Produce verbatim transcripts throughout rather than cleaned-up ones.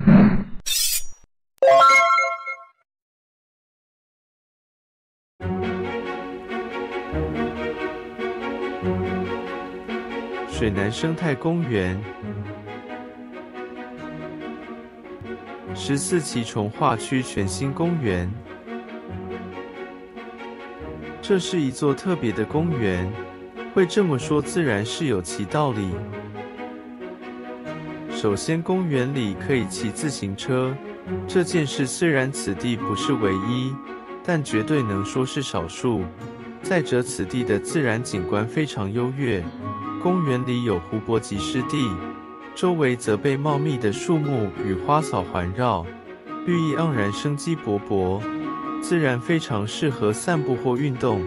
水南生态公园十四期重划区全新公园。这是一座特别的公园，会这么说自然是有其道理。首先，公园里可以骑自行车，这件事虽然此地不是唯一，但绝对能说是少数。再者，此地的自然景观非常优越，公园里有湖泊及湿地，周围则被茂密的树木与花草环绕，绿意盎然，生机勃勃，自然非常适合散步或运动。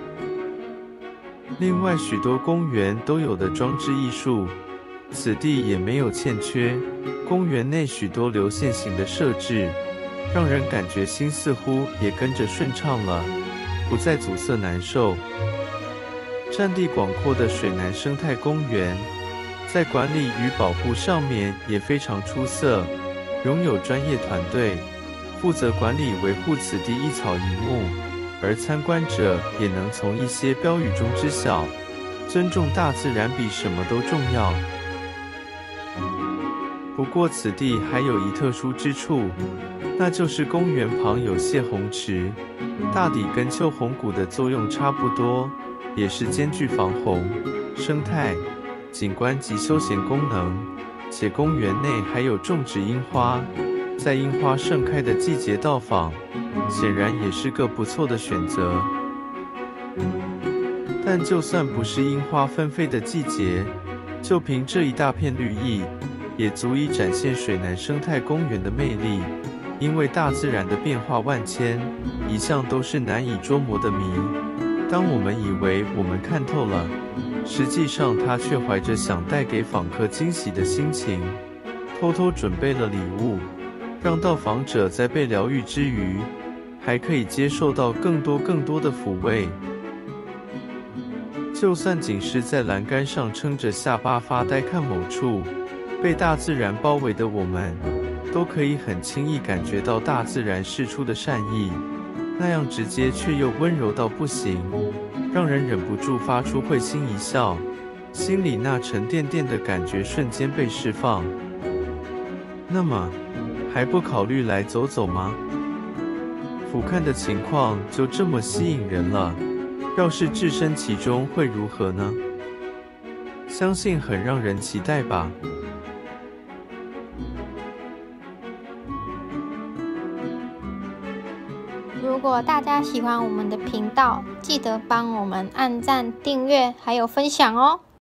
另外，许多公园都有的装置艺术，此地也没有欠缺。公园内许多流线型的设置，让人感觉心似乎也跟着顺畅了，不再阻塞难受。占地广阔的水南生态公园，在管理与保护上面也非常出色，拥有专业团队，负责管理维护此地一草一木，而参观者也能从一些标语中知晓，尊重大自然比什么都重要。不过此地还有一特殊之处，那就是公园旁有泄洪池，大抵跟秋红谷的作用差不多，也是兼具防洪、生态、景观及休闲功能，且公园内还有种植樱花，在樱花盛开的季节到访，显然也是个不错的选择。但就算不是樱花纷飞的季节，就凭这一大片绿意，也足以展现水南生态公园的魅力。因为大自然的变化万千，一向都是难以捉摸的谜。当我们以为我们看透了，实际上他却怀着想带给访客惊喜的心情，偷偷准备了礼物，让到访者在被疗愈之余，还可以接受到更多更多的抚慰。就算仅是在栏杆上撑着下巴发呆看某处，被大自然包围的我们，都可以很轻易感觉到大自然释出的善意，那样直接却又温柔到不行，让人忍不住发出会心一笑，心里那沉甸甸的感觉瞬间被释放。那么，还不考虑来走走吗？俯瞰的情况就这么吸引人了，要是置身其中会如何呢？相信很让人期待吧。 如果大家喜欢我们的频道，记得帮我们按赞、订阅还有分享哦。